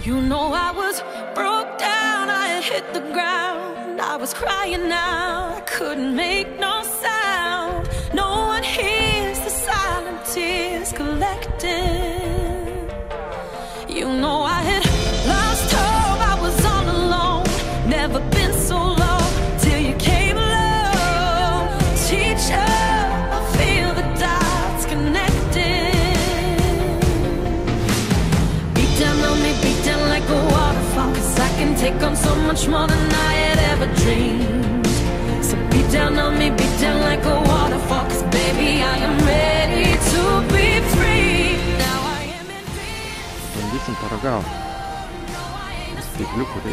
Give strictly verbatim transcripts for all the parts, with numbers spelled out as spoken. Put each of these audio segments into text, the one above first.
You know I was broke down, I had hit the ground. I was crying out, I couldn't make no sound. No one hears the silent tears collecting. You know I had lost hope, I was all alone. Never been so low till you came along. Teacher, I feel the dots connecting. Beat down on me, beat down like a waterfall, 'cause I can take on so much more than I had ever dreamed. So beat down on me, beat down like a waterfall, 'cause baby I am ready to be free. Now I am in peace. Bellissimo paragao. Spieglio pure.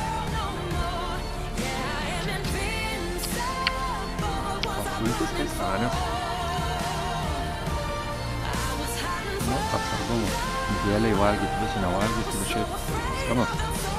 Muito especial. No, по-другому. Делай варги, плюс на варги, слушай. Сканот.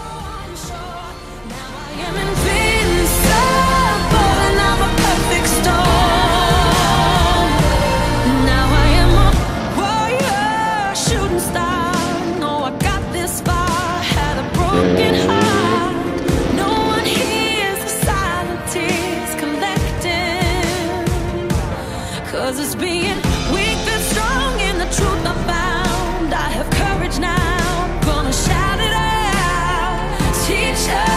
Cause it's being weak that's strong in the truth I found. I have courage now, gonna shout it out. Teacher,